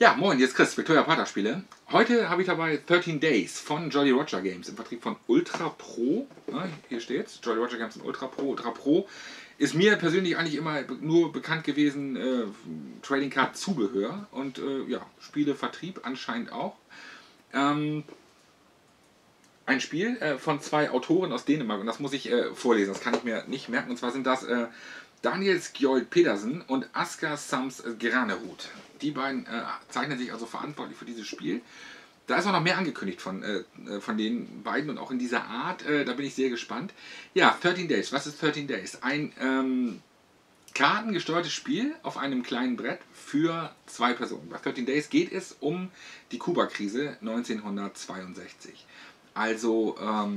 Ja, moin, hier ist Chris, Victoria Pater Spiele. Heute habe ich dabei 13 Days von Jolly Roger Games im Vertrieb von Ultra Pro. Ja, hier steht's, Jolly Roger Games und Ultra Pro. Ultra Pro ist mir persönlich eigentlich immer nur bekannt gewesen, Trading Card Zubehör und ja, Spielevertrieb anscheinend auch. Ein Spiel von zwei Autoren aus Dänemark und das muss ich vorlesen, das kann ich mir nicht merken. Und zwar sind das Daniel Skjold Pedersen und Asger Sams Granerud. Die beiden zeichnen sich also verantwortlich für dieses Spiel. Da ist auch noch mehr angekündigt von den beiden und auch in dieser Art. Da bin ich sehr gespannt. Ja, 13 Days. Was ist 13 Days? Ein kartengesteuertes Spiel auf einem kleinen Brett für zwei Personen. Bei 13 Days geht es um die Kuba-Krise 1962. Also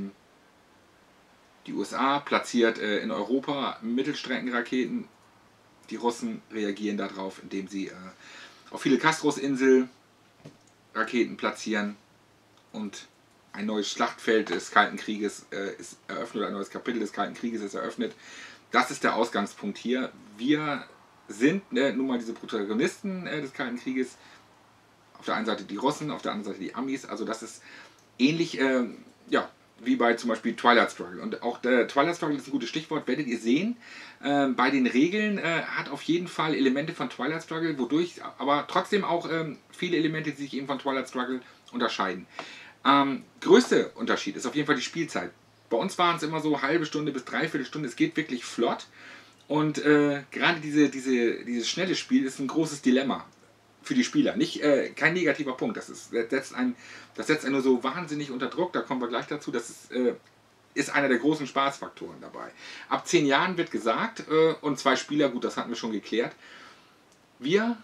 die USA platziert in Europa Mittelstreckenraketen. Die Russen reagieren darauf, indem sie auf Fidel Castros Insel Raketen platzieren und ein neues Schlachtfeld des Kalten Krieges ist eröffnet, oder ein neues Kapitel des Kalten Krieges ist eröffnet. Das ist der Ausgangspunkt hier. Wir sind nun mal diese Protagonisten des Kalten Krieges. Auf der einen Seite die Russen, auf der anderen Seite die Amis. Also das ist ähnlich, ja, wie bei zum Beispiel Twilight Struggle. Und auch der Twilight Struggle ist ein gutes Stichwort, werdet ihr sehen. Bei den Regeln hat auf jeden Fall Elemente von Twilight Struggle, wodurch aber trotzdem auch viele Elemente, die sich eben von Twilight Struggle unterscheiden. Größte Unterschied ist auf jeden Fall die Spielzeit. Bei uns waren es immer so halbe Stunde bis dreiviertel Stunde. Es geht wirklich flott. Und gerade dieses schnelle Spiel ist ein großes Dilemma für die Spieler. Nicht, kein negativer Punkt. Das setzt einen nur so wahnsinnig unter Druck. Da kommen wir gleich dazu. Das ist einer der großen Spaßfaktoren dabei. Ab 10 Jahren wird gesagt, und zwei Spieler, gut, das hatten wir schon geklärt, wir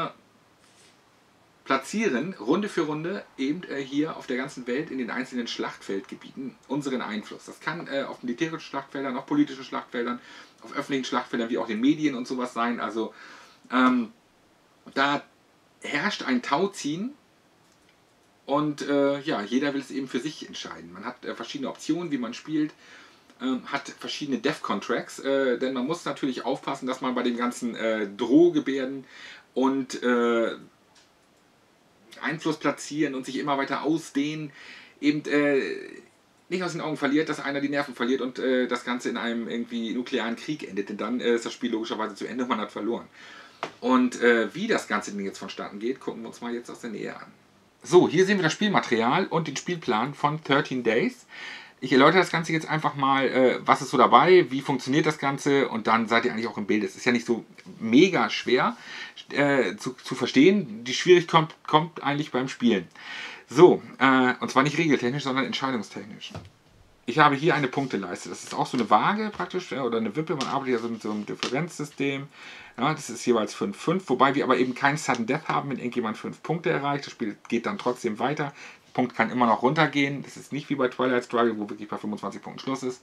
platzieren Runde für Runde eben hier auf der ganzen Welt in den einzelnen Schlachtfeldgebieten unseren Einfluss. Das kann auf militärischen Schlachtfeldern, auf politischen Schlachtfeldern, auf öffentlichen Schlachtfeldern wie auch den Medien und sowas sein. Also da herrscht ein Tauziehen und ja, jeder will es eben für sich entscheiden. Man hat verschiedene Optionen, wie man spielt, hat verschiedene Defcon-Tracks, denn man muss natürlich aufpassen, dass man bei den ganzen Drohgebärden und Einfluss platzieren und sich immer weiter ausdehnen, eben nicht aus den Augen verliert, dass einer die Nerven verliert und das Ganze in einem irgendwie nuklearen Krieg endet, denn dann ist das Spiel logischerweise zu Ende und man hat verloren. Und wie das Ganze denn jetzt vonstatten geht, gucken wir uns mal jetzt aus der Nähe an. So, hier sehen wir das Spielmaterial und den Spielplan von 13 Days. Ich erläutere das Ganze jetzt einfach mal, was ist so dabei, wie funktioniert das Ganze und dann seid ihr eigentlich auch im Bild. Es ist ja nicht so mega schwer zu verstehen. Die Schwierigkeit kommt eigentlich beim Spielen. So, und zwar nicht regeltechnisch, sondern entscheidungstechnisch. Ich habe hier eine Punkteleiste. Das ist auch so eine Waage praktisch, oder eine Wippe. Man arbeitet ja so mit so einem Differenzsystem. Ja, das ist jeweils 5-5, wobei wir aber eben kein Sudden Death haben, wenn irgendjemand 5 Punkte erreicht. Das Spiel geht dann trotzdem weiter. Der Punkt kann immer noch runtergehen. Das ist nicht wie bei Twilight Struggle, wo wirklich bei 25 Punkten Schluss ist.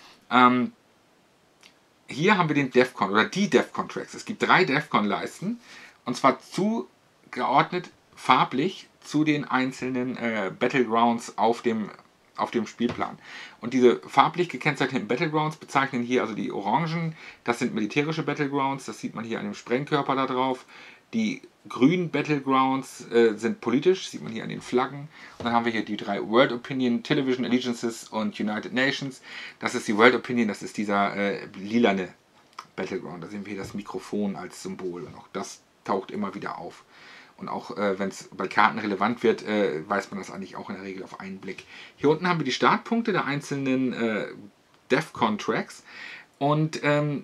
Hier haben wir den Defcon oder die Defcon-Tracks. Es gibt 3 Defcon-Leisten und zwar zugeordnet farblich zu den einzelnen Battlegrounds auf dem Spielplan. Und diese farblich gekennzeichneten Battlegrounds bezeichnen hier also die Orangen, das sind militärische Battlegrounds, das sieht man hier an dem Sprengkörper da drauf. Die grünen Battlegrounds sind politisch, sieht man hier an den Flaggen. Und dann haben wir hier die 3 World Opinion, Television Allegiances und United Nations. Das ist die World Opinion, das ist dieser lilane Battleground. Da sehen wir hier das Mikrofon als Symbol und auch das taucht immer wieder auf. Und auch wenn es bei Karten relevant wird, weiß man das eigentlich auch in der Regel auf einen Blick. Hier unten haben wir die Startpunkte der einzelnen Defcon-Tracks. Und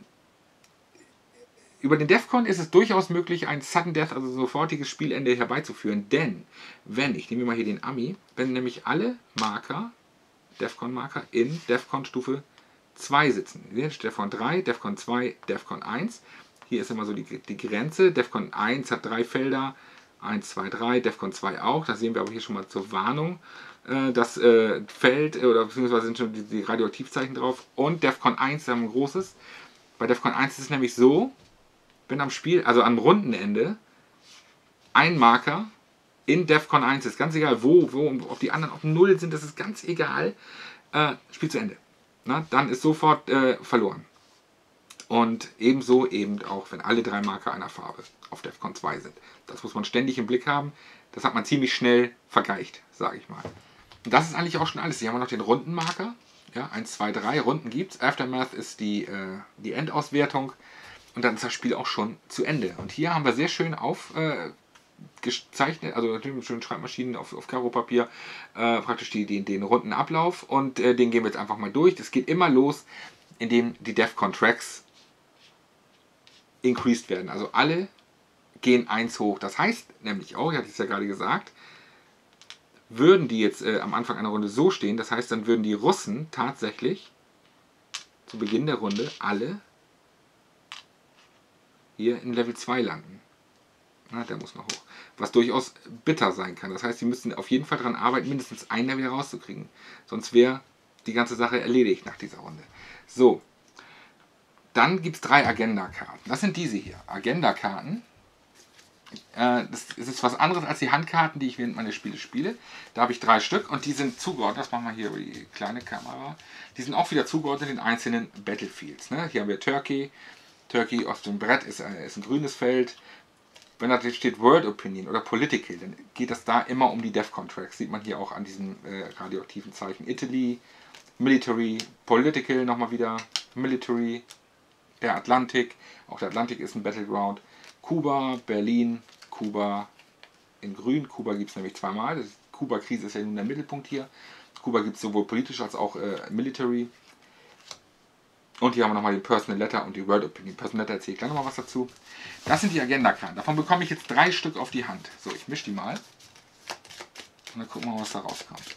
über den Defcon ist es durchaus möglich, ein Sudden Death, also sofortiges Spielende herbeizuführen. Denn, ich nehme mal hier den Ami, wenn nämlich alle Marker, Defcon-Marker, in Defcon Stufe 2 sitzen. Hier ist Defcon 3, Defcon 2, Defcon 1. Hier ist immer so die Grenze. Defcon 1 hat 3 Felder. 1, 2, 3, Defcon 2 auch. Da sehen wir aber hier schon mal zur Warnung das Feld, oder beziehungsweise sind schon die Radioaktivzeichen drauf. Und Defcon 1 haben wir ein großes. Bei Defcon 1 ist es nämlich so, wenn am Spiel, also am Rundenende, ein Marker in Defcon 1 ist, ganz egal wo, ob die anderen auf 0 sind, das ist ganz egal, Spiel zu Ende. Na, dann ist sofort verloren. Und ebenso eben auch, wenn alle 3 Marker einer Farbe auf DEFCON 2 sind. Das muss man ständig im Blick haben. Das hat man ziemlich schnell vergleicht, sage ich mal. Und das ist eigentlich auch schon alles. Hier haben wir noch den Rundenmarker. Ja, 1, 2, 3 Runden gibt es. Aftermath ist die Endauswertung. Und dann ist das Spiel auch schon zu Ende. Und hier haben wir sehr schön gezeichnet, also natürlich mit schönen Schreibmaschinen auf Karo-Papier, praktisch den Rundenablauf. Und den gehen wir jetzt einfach mal durch. Das geht immer los, indem die DEFCON-Tracks increased werden. Also alle gehen 1 hoch. Das heißt nämlich auch, ich hatte es ja gerade gesagt, würden die jetzt am Anfang einer Runde so stehen, das heißt, dann würden die Russen tatsächlich zu Beginn der Runde alle hier in Level 2 landen. Na, der muss noch hoch. Was durchaus bitter sein kann. Das heißt, sie müssen auf jeden Fall daran arbeiten, mindestens einen Level rauszukriegen. Sonst wäre die ganze Sache erledigt nach dieser Runde. So. Dann gibt es 3 Agenda-Karten. Das sind diese hier. Agenda-Karten. Das ist was anderes als die Handkarten, die ich während meiner Spiele spiele. Da habe ich 3 Stück und die sind zugeordnet. Das machen wir hier über die kleine Kamera. Die sind auch wieder zugeordnet in einzelnen Battlefields. Ne? Hier haben wir Turkey. Turkey auf dem Brett ist ein grünes Feld. Wenn da steht World Opinion oder Political, dann geht das da immer um die DEFCON-Tracks. Sieht man hier auch an diesem radioaktiven Zeichen. Italy, Military, Political nochmal wieder, Military, der Atlantik, auch der Atlantik ist ein Battleground. Kuba, Berlin, Kuba in grün. Kuba gibt es nämlich zweimal. Die Kuba-Krise ist ja nun der Mittelpunkt hier. Kuba gibt es sowohl politisch als auch Military. Und hier haben wir nochmal den Personal Letter und die World Opinion. Personal Letter erzähle ich gleich nochmal was dazu. Das sind die Agenda-Karten. Davon bekomme ich jetzt 3 Stück auf die Hand. So, ich mische die mal. Und dann gucken wir mal, was da rauskommt.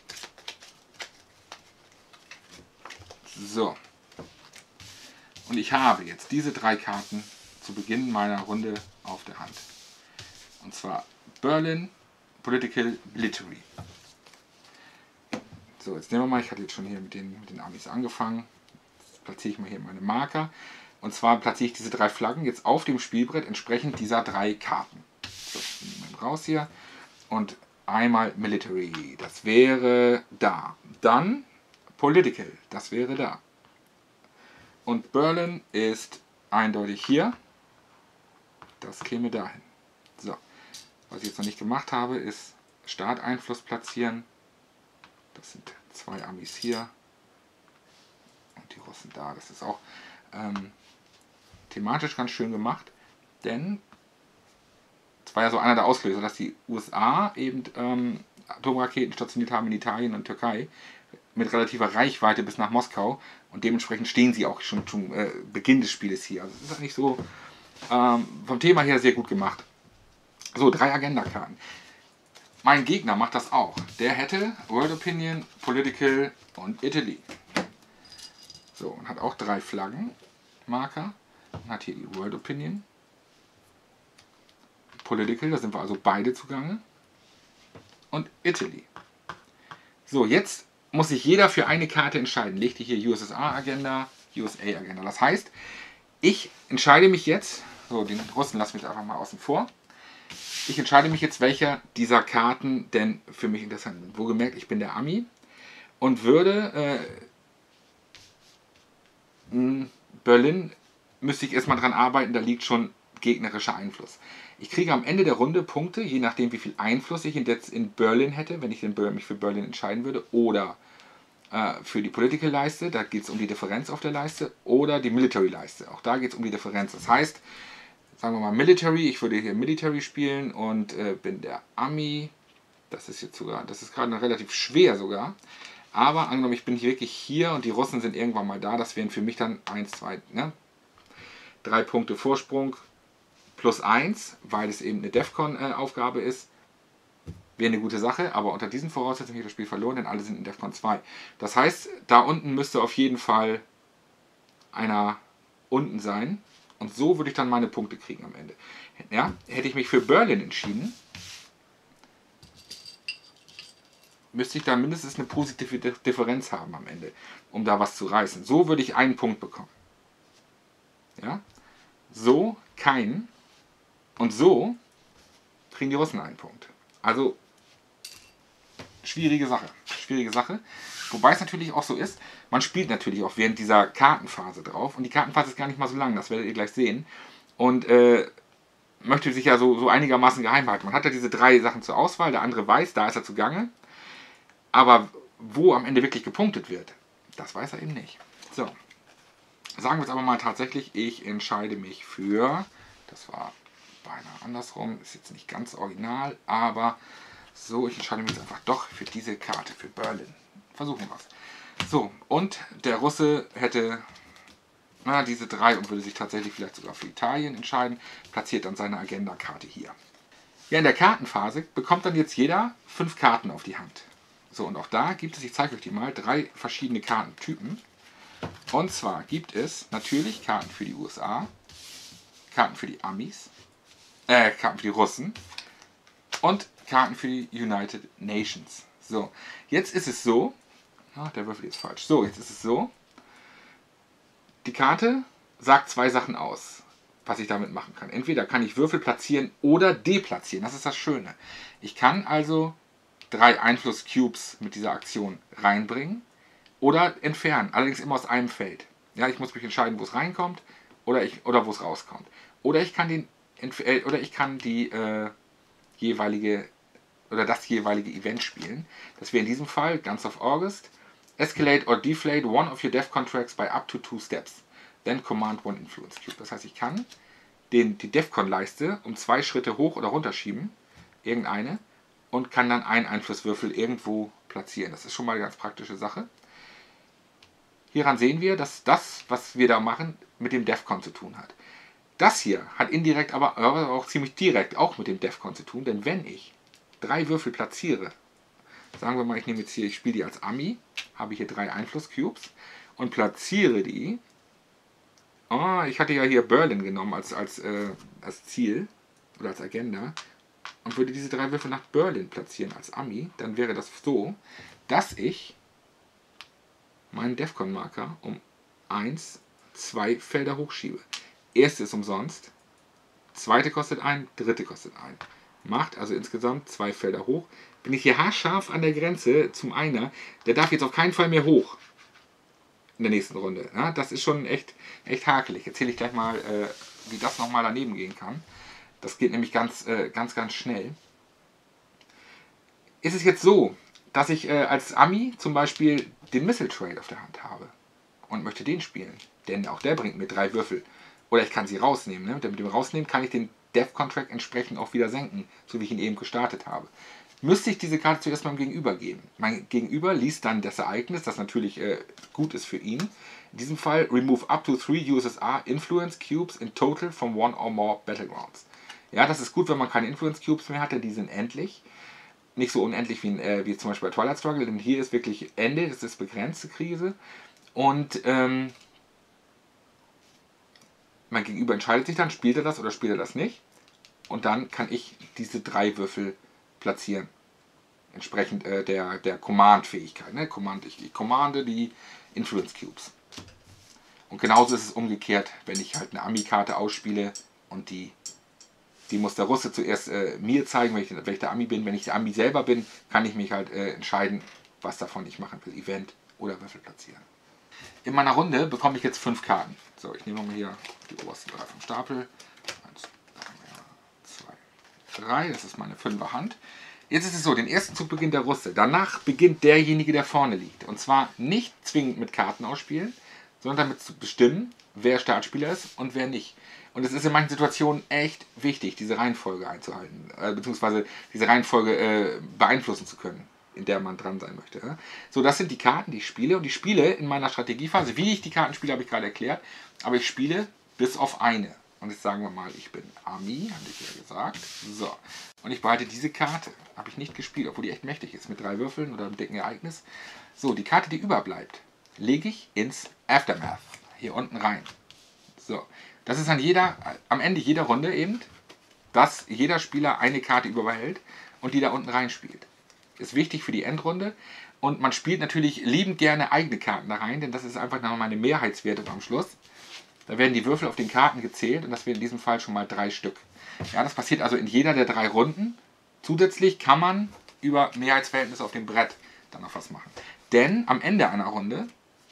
So. Und ich habe jetzt diese 3 Karten zu Beginn meiner Runde auf der Hand. Und zwar Berlin, Political, Military. So, jetzt nehmen wir mal, ich hatte jetzt schon hier mit den Amis angefangen. Jetzt platziere ich mal hier meine Marker. Und zwar platziere ich diese 3 Flaggen jetzt auf dem Spielbrett entsprechend dieser 3 Karten. So, nehmen wir raus hier. Und einmal Military, das wäre da. Dann Political, das wäre da. Und Berlin ist eindeutig hier. Das käme dahin. So. Was ich jetzt noch nicht gemacht habe, ist Starteinfluss platzieren. Das sind 2 Amis hier. Und die Russen da. Das ist auch thematisch ganz schön gemacht. Denn es war ja so einer der Auslöser, dass die USA eben Atomraketen stationiert haben in Italien und Türkei. Mit relativer Reichweite bis nach Moskau. Und dementsprechend stehen sie auch schon zum Beginn des Spieles hier. Also es ist eigentlich so vom Thema her sehr gut gemacht. So, 3 Agenda-Karten. Mein Gegner macht das auch. Der hätte World Opinion, Political und Italy. So, und hat auch 3 Flaggenmarker. Und hat hier die World Opinion. Political, da sind wir also beide zugange. Und Italy. So, jetzt muss sich jeder für eine Karte entscheiden. Legte hier USSR-Agenda, USA-Agenda. Das heißt, ich entscheide mich jetzt, so den Russen lassen wir einfach mal außen vor. Ich entscheide mich jetzt, welcher dieser Karten denn für mich interessant sind. Wohlgemerkt, ich bin der Ami und würde Berlin müsste ich erstmal dran arbeiten, da liegt schon gegnerischer Einfluss. Ich kriege am Ende der Runde Punkte, je nachdem wie viel Einfluss ich jetzt in Berlin hätte, wenn ich mich für Berlin entscheiden würde, oder für die Political Leiste, da geht es um die Differenz auf der Leiste, oder die Military Leiste, auch da geht es um die Differenz. Das heißt, sagen wir mal Military, ich würde hier Military spielen und bin der Ami, das ist jetzt sogar, das ist gerade relativ schwer sogar, aber angenommen, ich bin hier wirklich hier und die Russen sind irgendwann mal da, das wären für mich dann 1, 2, ne? 3 Punkte Vorsprung plus 1, weil es eben eine DEFCON-Aufgabe ist, wäre eine gute Sache, aber unter diesen Voraussetzungen habe ich das Spiel verloren, denn alle sind in DEFCON 2. Das heißt, da unten müsste auf jeden Fall einer unten sein und so würde ich dann meine Punkte kriegen am Ende. Ja, hätte ich mich für Berlin entschieden, müsste ich da mindestens eine positive Differenz haben am Ende, um da was zu reißen. So würde ich einen Punkt bekommen. Ja? So keinen. Und so kriegen die Russen einen Punkt. Also schwierige Sache. Schwierige Sache. Wobei es natürlich auch so ist, man spielt natürlich auch während dieser Kartenphase drauf. Und die Kartenphase ist gar nicht mal so lang, das werdet ihr gleich sehen. Und möchte sich ja so einigermaßen geheim halten. Man hat ja diese 3 Sachen zur Auswahl, der andere weiß, da ist er zugange. Aber wo am Ende wirklich gepunktet wird, das weiß er eben nicht. So, sagen wir es aber mal tatsächlich, ich entscheide mich für, das war beinahe andersrum, ist jetzt nicht ganz original, aber so, ich entscheide mich jetzt einfach doch für diese Karte, für Berlin. Versuchen wir es. So, und der Russe hätte diese 3 und würde sich tatsächlich vielleicht sogar für Italien entscheiden, platziert dann seine Agenda-Karte hier. Ja, in der Kartenphase bekommt dann jetzt jeder 5 Karten auf die Hand. So, und auch da gibt es, ich zeige euch die mal, 3 verschiedene Kartentypen. Und zwar gibt es natürlich Karten für die USA, Karten für die Amis, Karten für die Russen und Karten für die United Nations. So, jetzt ist es so, der Würfel ist falsch. So, jetzt ist es so, die Karte sagt 2 Sachen aus, was ich damit machen kann. Entweder kann ich Würfel platzieren oder deplatzieren. Das ist das Schöne. Ich kann also 3 Einfluss-Cubes mit dieser Aktion reinbringen oder entfernen. Allerdings immer aus einem Feld. Ja, ich muss mich entscheiden, wo es reinkommt oder wo es rauskommt. Oder ich kann die jeweilige oder das jeweilige Event spielen. Das wäre in diesem Fall Guns of August. Escalate or deflate one of your DEFCON tracks by up to 2 steps. Then command one influence cube. Das heißt, ich kann die DEFCON-Leiste um 2 Schritte hoch oder runter schieben, irgendeine, und kann dann einen Einflusswürfel irgendwo platzieren. Das ist schon mal eine ganz praktische Sache. Hieran sehen wir, dass das, was wir da machen, mit dem DEFCON zu tun hat. Das hier hat indirekt, aber auch ziemlich direkt auch mit dem DEFCON zu tun, denn wenn ich 3 Würfel platziere, sagen wir mal, ich nehme jetzt hier, ich spiele die als Ami, habe hier 3 Einfluss-Cubes und platziere die. Oh, ich hatte ja hier Berlin genommen als Ziel oder als Agenda und würde diese 3 Würfel nach Berlin platzieren als Ami, dann wäre das so, dass ich meinen DEFCON-Marker um 2 Felder hochschiebe. Erste ist umsonst, zweite kostet 1, dritte kostet 1. Macht also insgesamt 2 Felder hoch. Bin ich hier haarscharf an der Grenze zum Einer, der darf jetzt auf keinen Fall mehr hoch in der nächsten Runde. Ja, das ist schon echt hakelig. Erzähle ich gleich mal, wie das nochmal daneben gehen kann. Das geht nämlich ganz schnell. Ist es jetzt so, dass ich als Ami zum Beispiel den Missile Trade auf der Hand habe und möchte den spielen, denn auch der bringt mir 3 Würfel. Oder ich kann sie rausnehmen. Ne? Mit dem Rausnehmen kann ich den DEFCON-Track entsprechend auch wieder senken, so wie ich ihn eben gestartet habe. Müsste ich diese Karte zuerst meinem Gegenüber geben. Mein Gegenüber liest dann das Ereignis, das natürlich gut ist für ihn. In diesem Fall, remove up to 3 USSR Influence Cubes in total from 1 or more Battlegrounds. Ja, das ist gut, wenn man keine Influence Cubes mehr hat, denn die sind endlich. Nicht so unendlich wie zum Beispiel bei Twilight Struggle, denn hier ist wirklich Ende, das ist begrenzte Krise. Und mein Gegenüber entscheidet sich dann, spielt er das oder spielt er das nicht. Und dann kann ich diese 3 Würfel platzieren. Entsprechend der Command-Fähigkeit. Ne? Ich commande die Influence Cubes. Und genauso ist es umgekehrt, wenn ich halt eine Ami-Karte ausspiele und die muss der Russe zuerst mir zeigen, wenn ich der Ami bin. Wenn ich der Ami selber bin, kann ich mich halt entscheiden, was davon ich machen will. Event oder Würfel platzieren. In meiner Runde bekomme ich jetzt 5 Karten. So, ich nehme nochmal hier die obersten 3 vom Stapel. 1, 2, 3. Das ist meine 5er Hand. Jetzt ist es so, den ersten Zug beginnt der Russe. Danach beginnt derjenige, der vorne liegt. Und zwar nicht zwingend mit Karten ausspielen, sondern damit zu bestimmen, wer Startspieler ist und wer nicht. Und es ist in manchen Situationen echt wichtig, diese Reihenfolge einzuhalten, beziehungsweise diese Reihenfolge beeinflussen zu können, in der man dran sein möchte. So, das sind die Karten, die ich spiele. Und ich spiele in meiner Strategiephase, wie ich die Karten spiele, habe ich gerade erklärt, aber ich spiele bis auf eine. Und jetzt sagen wir mal, ich bin Ami, hatte ich ja gesagt. So, und ich behalte diese Karte. Habe ich nicht gespielt, obwohl die echt mächtig ist, mit 3 Würfeln oder einem dicken Ereignis. So, die Karte, die überbleibt, lege ich ins Aftermath, hier unten rein. So, das ist am Ende jeder Runde eben, dass jeder Spieler eine Karte überbehält und die da unten reinspielt. Ist wichtig für die Endrunde. Und man spielt natürlich liebend gerne eigene Karten da rein, denn das ist einfach nochmal eine Mehrheitswertung am Schluss. Da werden die Würfel auf den Karten gezählt und das wären in diesem Fall schon mal 3 Stück. Ja, das passiert also in jeder der 3 Runden. Zusätzlich kann man über Mehrheitsverhältnisse auf dem Brett dann noch was machen. Denn am Ende einer Runde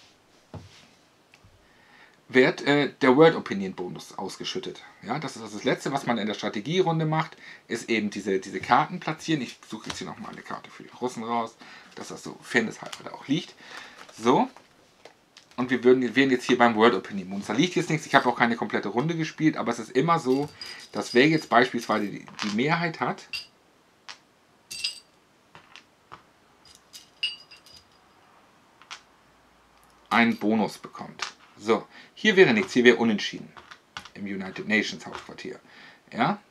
wird der World Opinion Bonus ausgeschüttet. Ja, das ist also das Letzte, was man in der Strategierunde macht, ist eben diese Karten platzieren. Ich suche jetzt hier nochmal eine Karte für die Russen raus, dass das so fairnesshalber da auch liegt. So. Und wir wären jetzt hier beim World Opinion Bonus. Da liegt jetzt nichts, ich habe auch keine komplette Runde gespielt, aber es ist immer so, dass wer jetzt beispielsweise die Mehrheit hat, einen Bonus bekommt. So, hier wäre nichts, hier wäre unentschieden. Im United Nations Hauptquartier. Ja?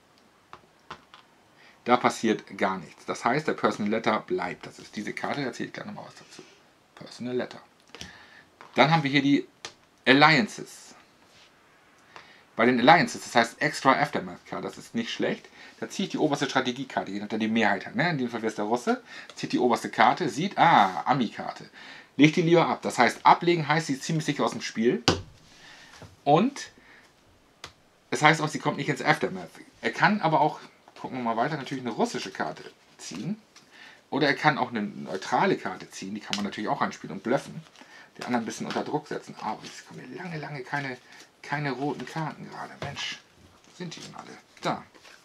Da passiert gar nichts. Das heißt, der Personal Letter bleibt. Das ist diese Karte, da erzähle ich gleich nochmal was dazu. Personal Letter. Dann haben wir hier die Alliances. Bei den Alliances, das heißt Extra Aftermath Card, das ist nicht schlecht. Da ziehe ich die oberste Strategiekarte, je nachdem die Mehrheit hat. Ne? In dem Fall wäre es der Russe. Zieht die oberste Karte, sieht, Ami-Karte. Legt die lieber ab. Das heißt, ablegen heißt, sie ist ziemlich sicher aus dem Spiel. Und es heißt auch, sie kommt nicht ins Aftermath. Er kann aber auch, gucken wir mal weiter, natürlich eine russische Karte ziehen. Oder er kann auch eine neutrale Karte ziehen. Die kann man natürlich auch einspielen und bluffen. Die anderen ein bisschen unter Druck setzen. Aber es kommen hier lange keine roten Karten gerade. Mensch, wo sind die denn alle? Da.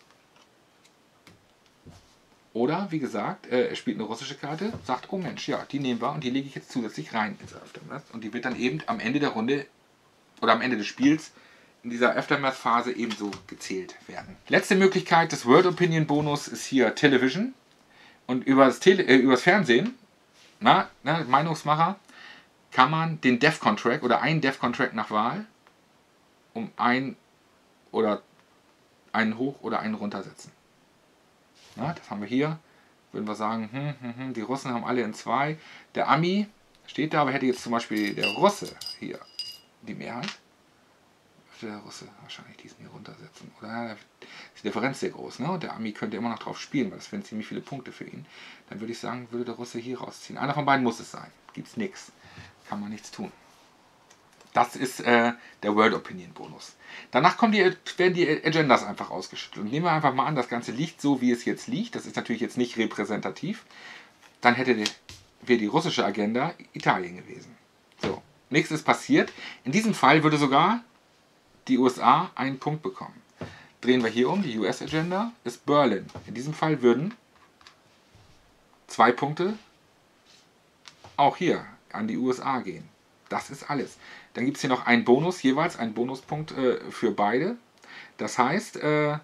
Oder, wie gesagt, er spielt eine russische Karte, sagt, oh Mensch, ja, die nehmen wir und die lege ich jetzt zusätzlich rein ins Aftermath. Und die wird dann eben am Ende der Runde oder am Ende des Spiels in dieser Aftermath-Phase ebenso gezählt werden. Letzte Möglichkeit des World Opinion Bonus ist hier Television. Und übers Fernsehen, Meinungsmacher, kann man den Defcon Track oder einen Defcon Track nach Wahl um einen hoch oder einen runtersetzen. Na, das haben wir hier. Würden wir sagen, die Russen haben alle in 2. Der Ami steht da, aber hätte jetzt zum Beispiel der Russe hier die Mehrheit. Würde der Russe wahrscheinlich diesen hier runtersetzen. Oder ist die Differenz sehr groß. Ne? Und der Ami könnte immer noch drauf spielen, weil das wären ziemlich viele Punkte für ihn. Dann würde ich sagen, würde der Russe hier rausziehen. Einer von beiden muss es sein. Gibt's nichts. Kann man nichts tun. Das ist der World Opinion Bonus. Danach werden die Agendas einfach ausgeschüttet. Und nehmen wir einfach mal an, das Ganze liegt so, wie es jetzt liegt. Das ist natürlich jetzt nicht repräsentativ. Dann wäre die russische Agenda Italien gewesen. So, nichts ist passiert. In diesem Fall würde sogar die USA einen Punkt bekommen. Drehen wir hier um, die US-Agenda ist Berlin. In diesem Fall würden 2 Punkte auch hier an die USA gehen. Das ist alles. Dann gibt es hier noch einen Bonus, jeweils einen Bonuspunkt für beide. Das heißt,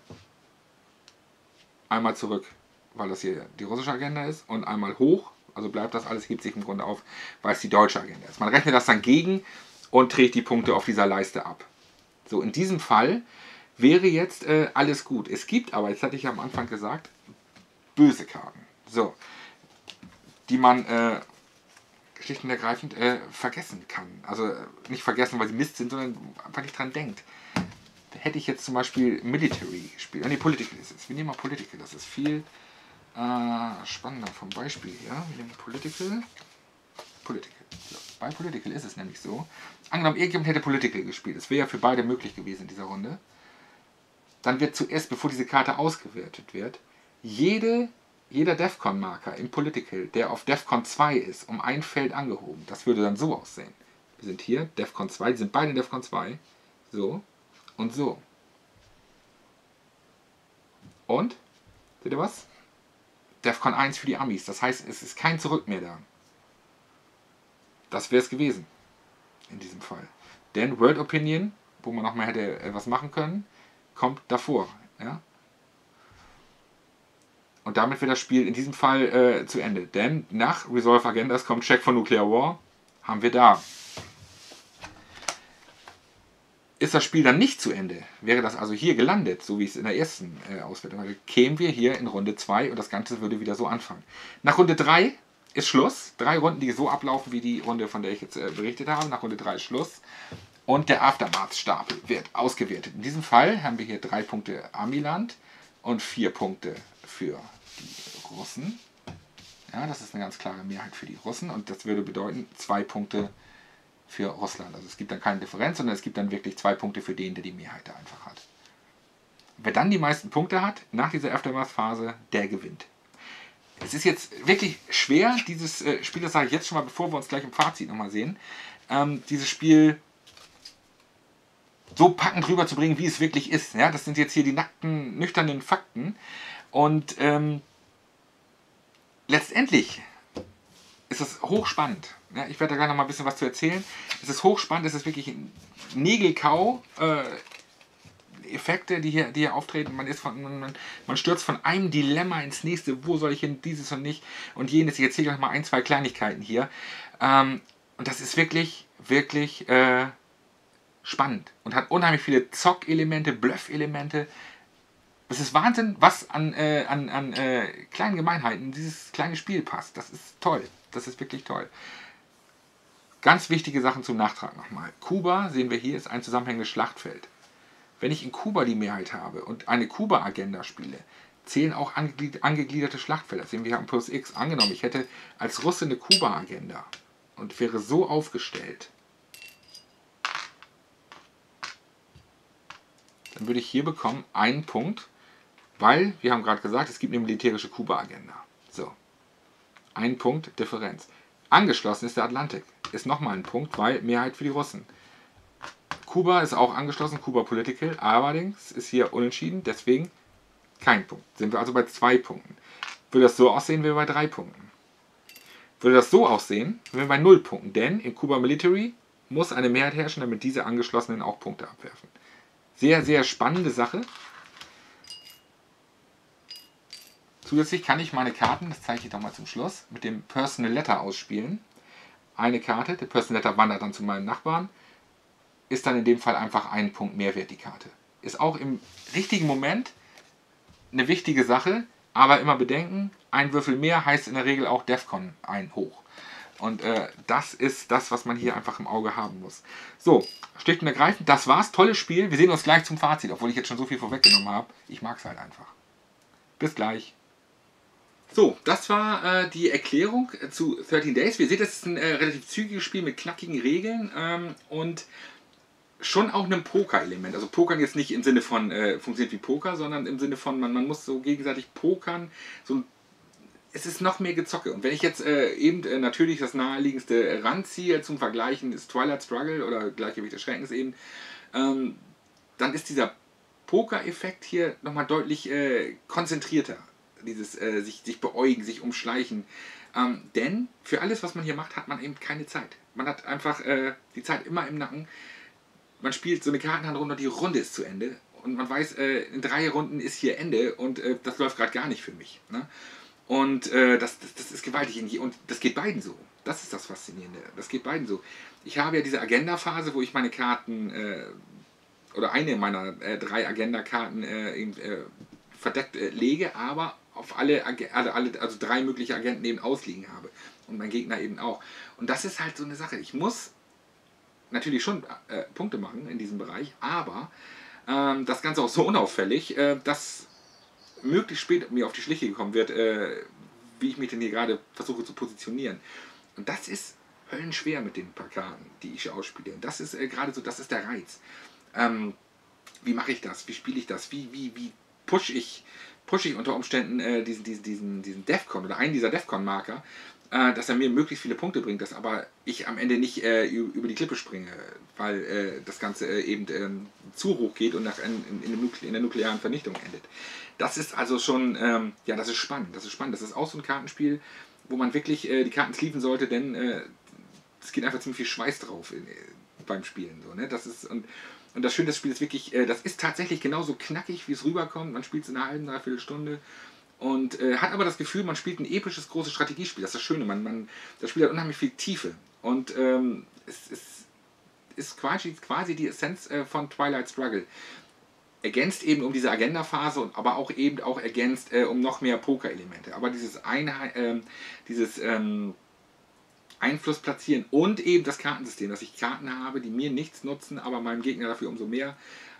einmal zurück, weil das hier die russische Agenda ist, und einmal hoch, also bleibt das alles, hebt sich im Grunde auf, weil es die deutsche Agenda ist. Man rechnet das dann gegen und trägt die Punkte auf dieser Leiste ab. So, in diesem Fall wäre jetzt alles gut. Es gibt aber, jetzt hatte ich ja am Anfang gesagt, böse Karten. So, die man schlicht und ergreifend vergessen kann. Also nicht vergessen, weil sie Mist sind, sondern einfach nicht dran denkt. Hätte ich jetzt zum Beispiel Military gespielt, nee, Political ist es. Wir nehmen mal Political, das ist viel spannender vom Beispiel her. Wir nehmen Political. So, bei Political ist es nämlich so. Angenommen, irgendjemand hätte Political gespielt. Es wäre ja für beide möglich gewesen in dieser Runde. Dann wird zuerst, bevor diese Karte ausgewertet wird, jeder Defcon-Marker im Political, der auf Defcon 2 ist, um ein Feld angehoben. Das würde dann so aussehen. Wir sind hier, Defcon 2, die sind beide in Defcon 2. So und so. Und, seht ihr was? Defcon 1 für die Amis. Das heißt, es ist kein Zurück mehr da. Das wäre es gewesen. In diesem Fall. Denn World Opinion, wo man nochmal hätte was machen können, kommt davor. Ja? Und damit wird das Spiel in diesem Fall zu Ende. Denn nach Resolve Agendas kommt Check for Nuclear War. Haben wir da. Ist das Spiel dann nicht zu Ende, wäre das also hier gelandet, so wie es in der ersten Auswertung war, kämen wir hier in Runde 2 und das Ganze würde wieder so anfangen. Nach Runde 3 ist Schluss. 3 Runden, die so ablaufen wie die Runde, von der ich jetzt berichtet habe. Nach Runde 3 ist Schluss. Und der Aftermath-Stapel wird ausgewertet. In diesem Fall haben wir hier 3 Punkte Amiland und 4 Punkte für die Russen. Ja, das ist eine ganz klare Mehrheit für die Russen und das würde bedeuten 2 Punkte für Russland. Also es gibt dann keine Differenz, sondern es gibt dann wirklich 2 Punkte für den, der die Mehrheit da einfach hat. Wer dann die meisten Punkte hat, nach dieser Aftermath-Phase, der gewinnt. es ist jetzt wirklich schwer, dieses Spiel, das sage ich jetzt schon mal, bevor wir uns gleich im Fazit nochmal sehen, dieses Spiel so packend rüberzubringen, wie es wirklich ist. Ja? Das sind jetzt hier die nackten, nüchternen Fakten. Und letztendlich ist es hochspannend. Ja? Ich werde da gleich noch mal ein bisschen was zu erzählen. Es ist hochspannend, es ist wirklich ein Nägelkau. Effekte, die hier auftreten. Man stürzt von einem Dilemma ins nächste. Wo soll ich hin? Dieses und nicht. Und jenes. Ich erzähle euch mal ein, zwei Kleinigkeiten hier. Und das ist wirklich, wirklich spannend. Und hat unheimlich viele Zock-Elemente, Bluff-Elemente. Es ist Wahnsinn, was an kleinen Gemeinheiten in dieses kleine Spiel passt. Das ist toll. Das ist wirklich toll. Ganz wichtige Sachen zum Nachtrag nochmal. Kuba, sehen wir hier, ist ein zusammenhängendes Schlachtfeld. Wenn ich in Kuba die Mehrheit habe und eine Kuba-Agenda spiele, zählen auch angegliederte Schlachtfelder. Das sehen wir hier am Plus X. Angenommen, ich hätte als Russe eine Kuba-Agenda und wäre so aufgestellt, dann würde ich hier bekommen einen Punkt, weil, wir haben gerade gesagt, es gibt eine militärische Kuba-Agenda. So, ein Punkt Differenz. Angeschlossen ist der Atlantik. Ist nochmal ein Punkt, weil Mehrheit für die Russen. Kuba ist auch angeschlossen, Kuba Political, allerdings ist hier unentschieden, deswegen kein Punkt. Sind wir also bei 2 Punkten. Würde das so aussehen, wären wir bei 3 Punkten. Würde das so aussehen, wären wir bei 0 Punkten, denn in Kuba Military muss eine Mehrheit herrschen, damit diese Angeschlossenen auch Punkte abwerfen. Sehr, sehr spannende Sache. Zusätzlich kann ich meine Karten, das zeige ich doch mal zum Schluss, mit dem Personal Letter ausspielen. Eine Karte, der Personal Letter wandert dann zu meinem Nachbarn, ist dann in dem Fall einfach ein Punkt mehr wert, die Karte. Ist auch im richtigen Moment eine wichtige Sache, aber immer bedenken, ein Würfel mehr heißt in der Regel auch Defcon ein hoch. Und das ist das, was man hier einfach im Auge haben muss. So, schlicht und ergreifend, das war's. Tolles Spiel. Wir sehen uns gleich zum Fazit, obwohl ich jetzt schon so viel vorweggenommen habe. Ich mag es halt einfach. Bis gleich. So, das war die Erklärung zu 13 Days. Wir sehen, das ist ein relativ zügiges Spiel mit knackigen Regeln und schon auch einem Poker-Element. Also Pokern jetzt nicht im Sinne von funktioniert wie Poker, sondern im Sinne von, man muss so gegenseitig pokern. Es ist noch mehr Gezocke. Und wenn ich jetzt eben natürlich das naheliegendste ranziehe zum Vergleichen, ist Twilight Struggle oder Gleichgewicht des Schreckens eben, dann ist dieser Poker-Effekt hier nochmal deutlich konzentrierter. Dieses sich beäugen, sich umschleichen. Denn für alles, was man hier macht, hat man eben keine Zeit. Man hat einfach die Zeit immer im Nacken. Man spielt so eine Kartenhandrunde und die Runde ist zu Ende. Und man weiß, in 3 Runden ist hier Ende und das läuft gerade gar nicht für mich. Ne? Und das ist gewaltig. Und das geht beiden so. Das ist das Faszinierende. Das geht beiden so. Ich habe ja diese Agenda-Phase, wo ich meine Karten oder eine meiner 3 Agenda-Karten verdeckt lege, aber auf also 3 mögliche Agenten eben ausliegen habe. Und mein Gegner eben auch. Und das ist halt so eine Sache. Ich muss natürlich schon Punkte machen in diesem Bereich, aber das Ganze auch so unauffällig, dass möglichst spät mir auf die Schliche gekommen wird, wie ich mich denn hier gerade versuche zu positionieren. Und das ist höllenschwer mit den paar Karten, die ich ausspiele. Und das ist gerade so, das ist der Reiz. Wie mache ich das? Wie spiele ich das? Wie push ich unter Umständen diesen Defcon oder einen dieser Defcon-Marker, dass er mir möglichst viele Punkte bringt, dass aber ich am Ende nicht über die Klippe springe, weil das Ganze eben zu hoch geht und in der nuklearen Vernichtung endet. Das ist also schon, ja, das ist spannend. Das ist spannend. Das ist auch so ein Kartenspiel, wo man wirklich die Karten sleeven sollte, denn es geht einfach ziemlich viel Schweiß drauf beim Spielen. So, ne? Das ist, und das Schöne des Spiels ist wirklich, das ist tatsächlich genauso knackig, wie es rüberkommt. Man spielt es in einer halben, dreiviertel Stunde. Und hat aber das Gefühl, man spielt ein episches, großes Strategiespiel. Das ist das Schöne. Das Spiel hat unheimlich viel Tiefe. Und es ist quasi die Essenz von Twilight Struggle. Ergänzt eben um diese Agenda-Phase, aber auch eben auch ergänzt um noch mehr Poker-Elemente. Aber dieses Einfluss platzieren und eben das Kartensystem, dass ich Karten habe, die mir nichts nutzen, aber meinem Gegner dafür umso mehr,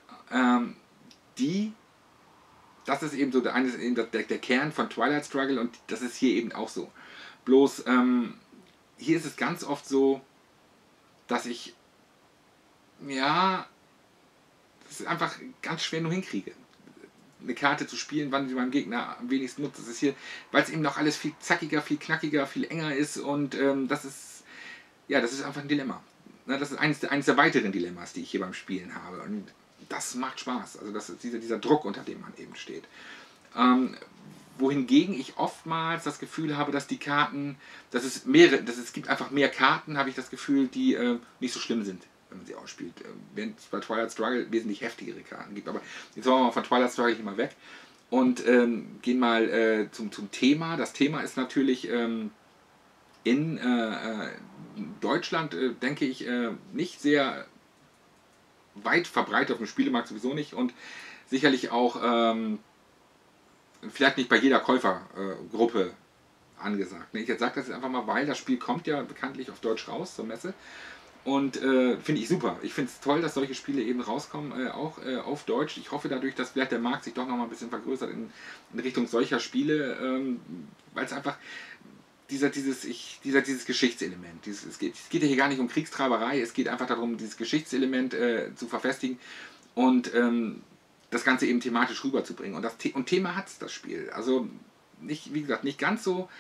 das ist eben so der Kern von Twilight Struggle und das ist hier eben auch so. Bloß hier ist es ganz oft so, dass ich das einfach ganz schwer nur hinkriege. eine Karte zu spielen, wann sie beim Gegner am wenigsten nutzt. Das ist hier, weil es eben noch alles viel zackiger, viel knackiger, viel enger ist und das ist, ja, das ist einfach ein Dilemma. Na, das ist eines der weiteren Dilemmas, die ich hier beim Spielen habe. Und das macht Spaß. Also das ist dieser Druck, unter dem man eben steht. Wohingegen ich oftmals das Gefühl habe, dass die Karten, es gibt einfach mehr Karten, habe ich das Gefühl, die nicht so schlimm sind, wenn man sie ausspielt. Während es bei Twilight Struggle wesentlich heftigere Karten gibt. Aber jetzt wollen wir mal von Twilight Struggle hier mal weg und gehen mal zum Thema. Das Thema ist natürlich in Deutschland, denke ich, nicht sehr weit verbreitet, auf dem Spielemarkt sowieso nicht und sicherlich auch vielleicht nicht bei jeder Käufergruppe angesagt. Ich jetzt sage das jetzt einfach mal, weil das Spiel kommt ja bekanntlich auf Deutsch raus zur Messe und finde ich super. Ich finde es toll, dass solche Spiele eben rauskommen, auch auf Deutsch. Ich hoffe dadurch, dass vielleicht der Markt sich doch noch mal ein bisschen vergrößert in Richtung solcher Spiele, weil es einfach dieses Geschichtselement. Es geht ja hier gar nicht um Kriegstreiberei, es geht einfach darum, dieses Geschichtselement zu verfestigen und das Ganze eben thematisch rüberzubringen. Und Thema hat es, das Spiel. Also nicht, wie gesagt, nicht ganz so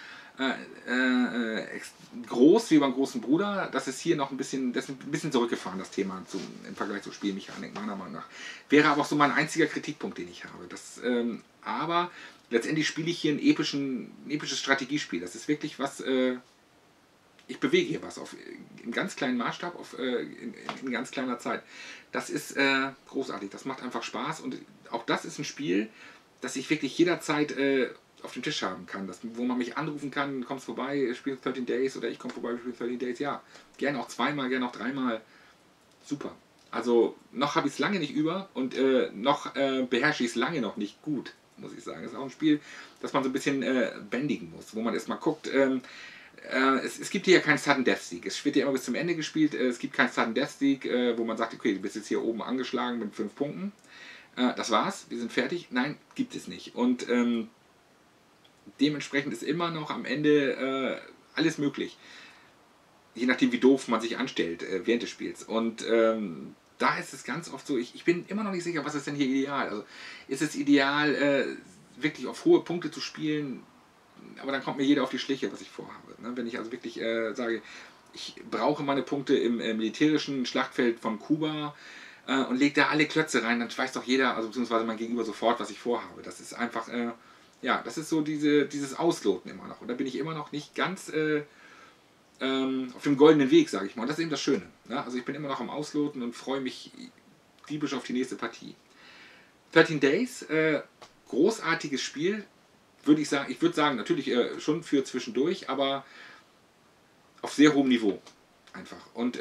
groß wie beim großen Bruder. Das ist hier noch ein bisschen zurückgefahren, das Thema im Vergleich zur Spielmechanik, meiner Meinung nach. Wäre aber auch so mein einziger Kritikpunkt, den ich habe. Aber letztendlich spiele ich hier ein episches Strategiespiel. Das ist wirklich was, ich bewege hier was in ganz kleinen Maßstab, in ganz kleiner Zeit. Das ist großartig, das macht einfach Spaß und auch das ist ein Spiel, das ich wirklich jederzeit auf dem Tisch haben kann, wo man mich anrufen kann, kommst vorbei, spielst 13 Days oder ich komme vorbei, spielst 13 Days, ja, gerne auch zweimal, gerne auch dreimal, super. Also noch habe ich es lange nicht über und noch beherrsche ich es lange noch nicht gut, muss ich sagen. Es ist auch ein Spiel, das man so ein bisschen bändigen muss, wo man erstmal guckt, es gibt hier ja keinen Sudden Death Sieg. Es wird ja immer bis zum Ende gespielt. Es gibt keinen Sudden Death Sieg, wo man sagt, okay, du bist jetzt hier oben angeschlagen mit 5 Punkten. Das war's, wir sind fertig. Nein, gibt es nicht. Und dementsprechend ist immer noch am Ende alles möglich. Je nachdem, wie doof man sich anstellt während des Spiels. Und da ist es ganz oft so, ich bin immer noch nicht sicher, was ist denn hier ideal. Also ist es ideal, wirklich auf hohe Punkte zu spielen, aber dann kommt mir jeder auf die Schliche, was ich vorhabe. Ne? Wenn ich also wirklich sage, ich brauche meine Punkte im militärischen Schlachtfeld von Kuba und lege da alle Klötze rein, dann weiß doch jeder, also beziehungsweise mein Gegenüber sofort, was ich vorhabe. Das ist einfach, ja, das ist so dieses Ausloten immer noch. Und da bin ich immer noch nicht ganz auf dem goldenen Weg, sage ich mal. Und das ist eben das Schöne. Ne? Also ich bin immer noch am Ausloten und freue mich diebisch auf die nächste Partie. 13 Days, großartiges Spiel, würde ich sagen. Ich würde sagen, natürlich schon für zwischendurch, aber auf sehr hohem Niveau einfach. Und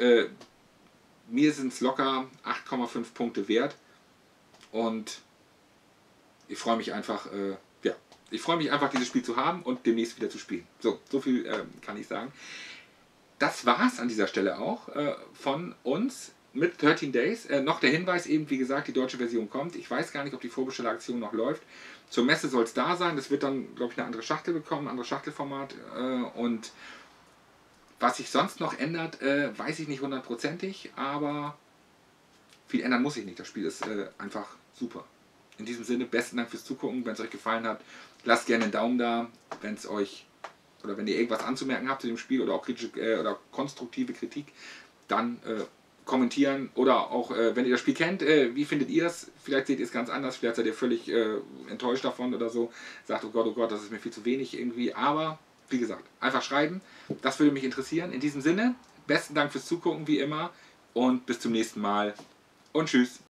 mir sind es locker 8,5 Punkte wert und ich freue mich einfach, ja, ich freue mich einfach, dieses Spiel zu haben und demnächst wieder zu spielen. So viel kann ich sagen. Das war's an dieser Stelle auch von uns mit 13 Days. Noch der Hinweis eben, wie gesagt, die deutsche Version kommt. Ich weiß gar nicht, ob die Vorbestelleraktion noch läuft. Zur Messe soll es da sein. Das wird dann, glaube ich, eine andere Schachtel bekommen, ein anderes Schachtelformat. Und was sich sonst noch ändert, weiß ich nicht hundertprozentig, aber viel ändern muss ich nicht. Das Spiel ist einfach super. In diesem Sinne, besten Dank fürs Zugucken. Wenn es euch gefallen hat, lasst gerne einen Daumen da. Wenn es euch oder wenn ihr irgendwas anzumerken habt zu dem Spiel oder auch kritische oder konstruktive Kritik, dann kommentieren oder auch, wenn ihr das Spiel kennt, wie findet ihr es? Vielleicht seht ihr es ganz anders, vielleicht seid ihr völlig enttäuscht davon oder so, sagt, oh Gott, das ist mir viel zu wenig irgendwie, aber wie gesagt, einfach schreiben, das würde mich interessieren. In diesem Sinne, besten Dank fürs Zugucken, wie immer, und bis zum nächsten Mal und tschüss.